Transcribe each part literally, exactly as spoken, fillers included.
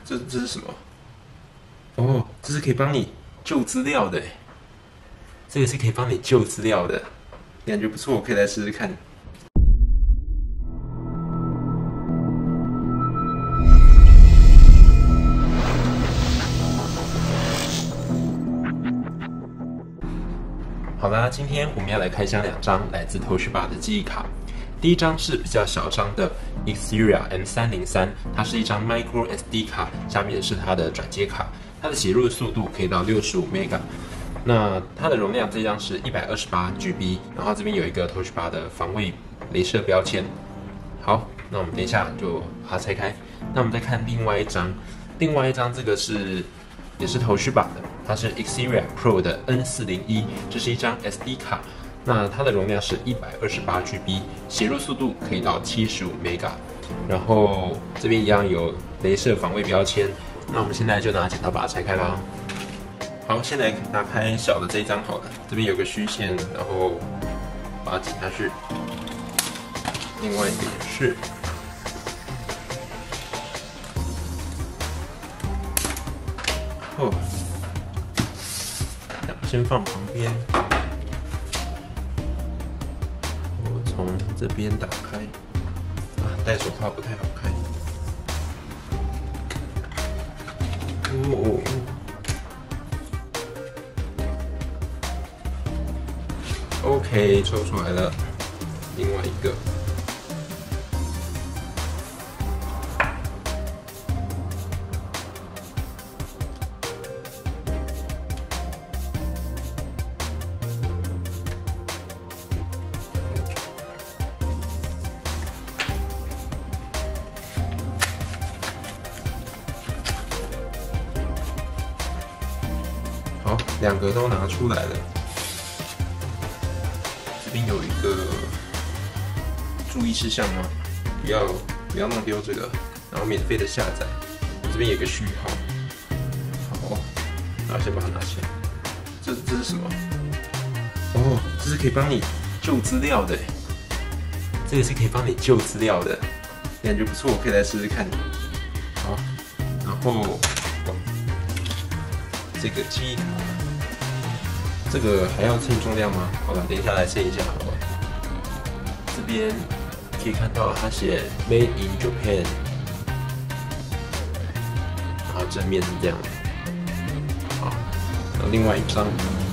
这这是什么？哦，这是可以帮你救资料的，这个是可以帮你救资料的，感觉不错，我可以来试试看。好啦，今天我们要来开箱两张来自 Toshiba 的记忆卡。第一张是比较小张的 Xperia M 三零三，它是一张 Micro S D 卡，下面是它的转接卡，它的写入速度可以到六十五 mega。那它的容量这张是一百二十八 G B， 然后这边有一个 Toshiba 的防伪雷射标签。好，那我们等一下就把它拆开。那我们再看另外一张，另外一张这个是也是 Toshiba 的，它是 Xperia Pro 的 N 四零一，这是一张 S D 卡。那它的容量是一百二十八 G B， 写入速度可以到七十五 mega， 然后这边一样有雷射防伪标签。那我们现在就拿剪刀把它拆开啦。好，现在拿开小的这一张好了，这边有个虚线，然后把它挤下去。另外一个也是。哦，先放旁边。从这边打开，啊，戴手套不太好开。哦 ，OK， 抽出来了，另外一个。好，两个都拿出来了。这边有一个注意事项吗？不要不要弄丢这个，然后免费的下载。这边有个序号。好，然后先把它拿起来。这这是什么？哦，这是可以帮你救资料的。这个是可以帮你救资料的，感觉不错，我可以来试试看。好，然后。这个记忆卡，这个还要称重量吗？好吧，等一下来称一下好了。这边可以看到它写 Made in Japan， 然后正面是这样的。好，然后另外一张，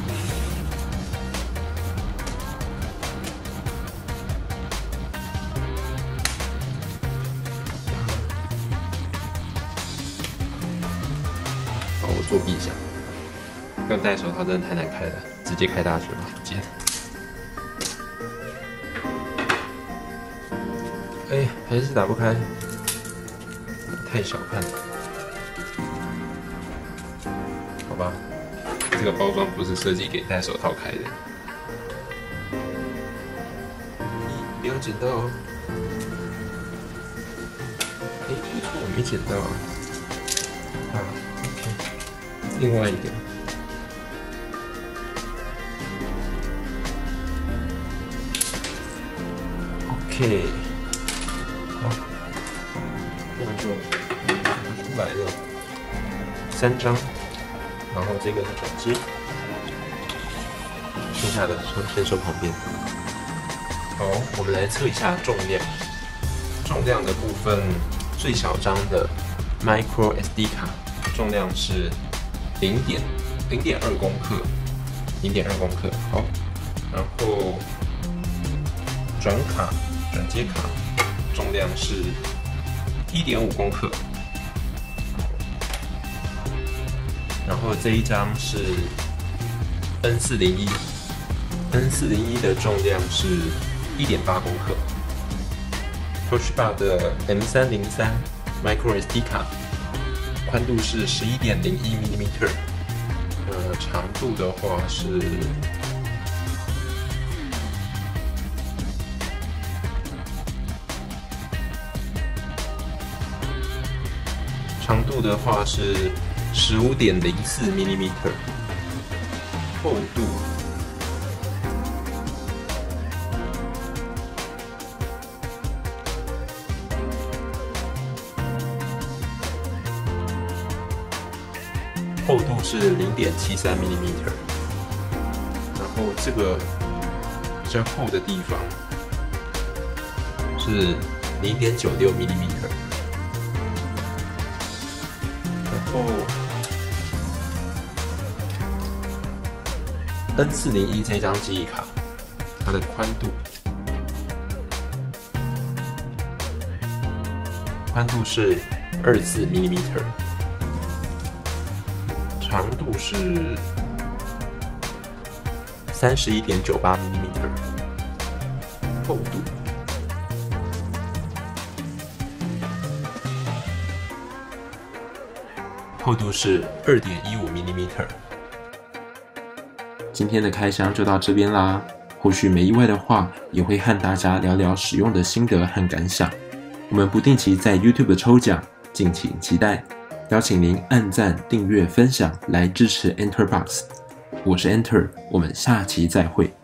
好，我作弊一下。不用戴手套真的太难开了，直接开大学吧，不见。哎，还是打不开，太小看了。好吧，这个包装不是设计给戴手套开的。不要剪到哦。哎，不错，我没剪到啊。啊 ，OK， 另外一个。OK， 好，那就拿出来了三张，然后这个是转接，剩下的先收旁边。好，我们来测一下重量。重量的部分，最小张的 Micro S D 卡重量是零点零点二公克，零点二公克。好，然后转卡。转接卡重量是 一点五公克，然后这一张是 N 四零一 ，N 四零一的重量是 一点八公克。Toshiba 的 M 三零三 Micro S D 卡，宽度是 十一点零一 毫米，呃，长度的话是。长度的话是 十五点零四 毫米，厚度厚度是 零点七三 毫米，然后这个比较厚的地方是 零点九六 毫米，然后 N 四零一 这张记忆卡，它的宽度宽度是二十四 毫米，长度是 三十一点九八 毫米，厚度厚度是 二点一五 毫米。今天的开箱就到这边啦，后续没意外的话，也会和大家聊聊使用的心得和感想。我们不定期在 YouTube 的抽奖，敬请期待。邀请您按赞、订阅、分享来支持 Enterbox。我是 Enter， 我们下期再会。